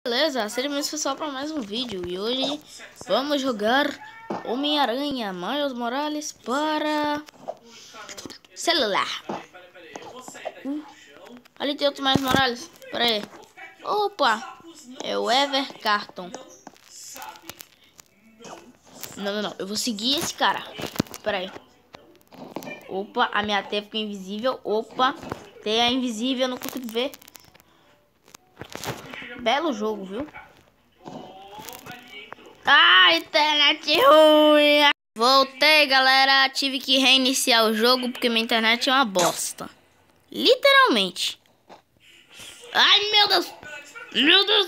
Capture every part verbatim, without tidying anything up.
beleza? Sejam bem-vindos pessoal para mais um vídeo. E hoje vamos jogar Homem-Aranha Miles Morales para celular. uh, Ali tem outro Miles Morales. Pera aí. Opa, é o Ever Carton. Não, não, não, eu vou seguir esse cara. Pera aí. Opa, a minha teia ficou invisível. Opa, teia invisível, eu não consigo ver. Belo jogo, viu? Ah, internet ruim. Voltei, galera. Tive que reiniciar o jogo porque minha internet é uma bosta. Literalmente. Ai, meu Deus. Meu Deus.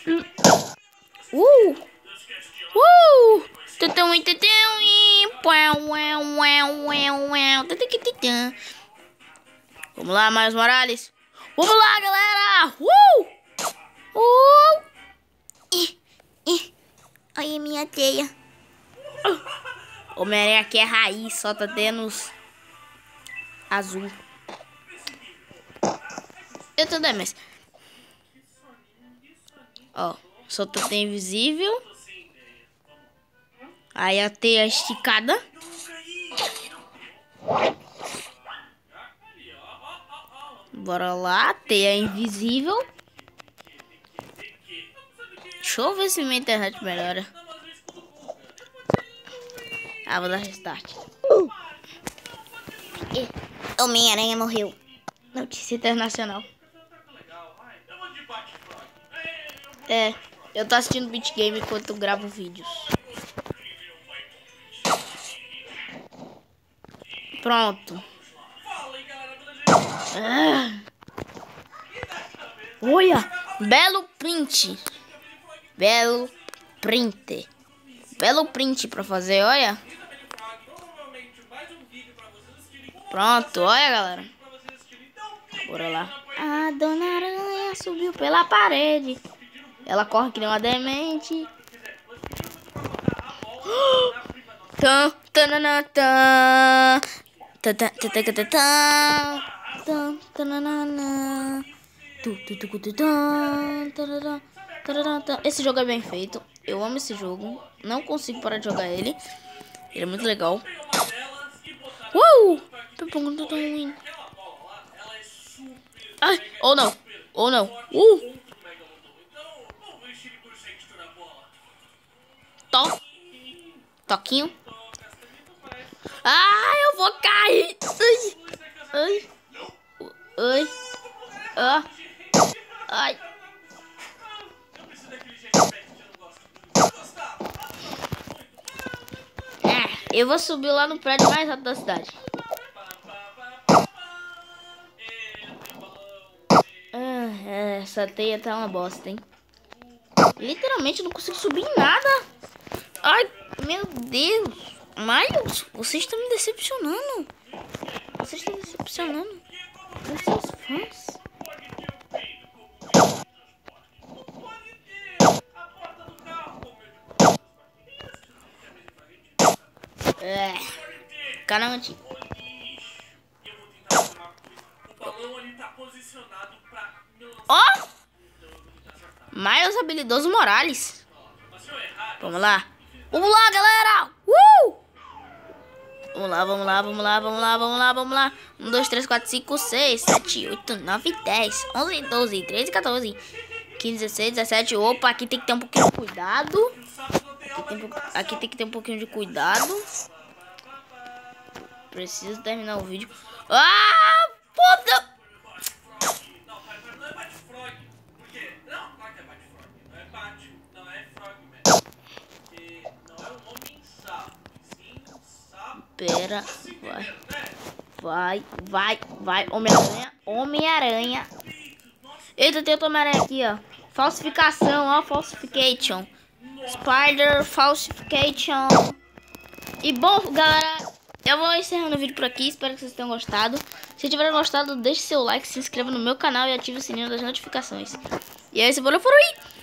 Uh. Uh. Tutum, tutum, Vamos lá, Miles Morales. Vamos lá, galera. Uh. Uh. Ih, ih. Olha a minha teia. Uh. Homem-Aranha aqui é raiz, só tá tendo os azul. Eu tô dando, mas... Ó, só tá tendo invisível. Aí a teia esticada. Bora lá, teia invisível. Deixa eu ver se minha internet melhora. Ah, vou dar restart. Uh. Homem-Aranha morreu. Notícia internacional. É, eu tô assistindo Beat Game enquanto eu gravo vídeos. Pronto. Ah. Olha, belo print. Belo print. Belo print pra fazer, olha. Pronto, olha, galera. Bora lá. A Dona Aranha subiu pela parede. Ela corre que nem uma demente. Tan, tanana, tan. Tan, tan, tan, tan, tan, tan, tanana. Tu, tu, tu, tu, tan, tarará, tarará, tan. Esse jogo é bem feito. Eu amo esse jogo. Não consigo parar de jogar ele. Ele é muito legal. Uh! Ai, ou não. Ou não. Uh! To. Toquinho. Ah, eu vou cair. Ai. Ai. Ai. Ah. Ai. É, eu vou subir lá no prédio mais alto da cidade. Ah, essa teia tá uma bosta, hein? Literalmente eu não consigo subir em nada. Ai, meu Deus. Miles, você está me decepcionando. Você está me decepcionando. Os seus fãs. É. Caramba, tio. Ó! Oh! Miles habilidoso Morales. Vamos lá. Vamos lá, galera! Uh! Vamos lá, vamos lá, vamos lá, vamos lá, vamos lá, vamos lá. um, dois, três, quatro, cinco, seis, sete, oito, nove, dez, onze, doze, treze, quatorze, quinze, dezesseis, dezessete. Opa, aqui tem que ter um pouquinho de cuidado. Aqui tem, aqui tem que ter um pouquinho de cuidado. Preciso terminar o vídeo. Ah, puta! Pera, vai, vai, vai, vai, Homem-Aranha, Homem-Aranha. Eita, tem outro Homem-Aranha aqui, ó. Falsificação, ó, falsification. Spider, falsification. E bom, galera, eu vou encerrando o vídeo por aqui. Espero que vocês tenham gostado. Se tiverem gostado, deixe seu like, se inscreva no meu canal e ative o sininho das notificações. E é isso, bora por aí.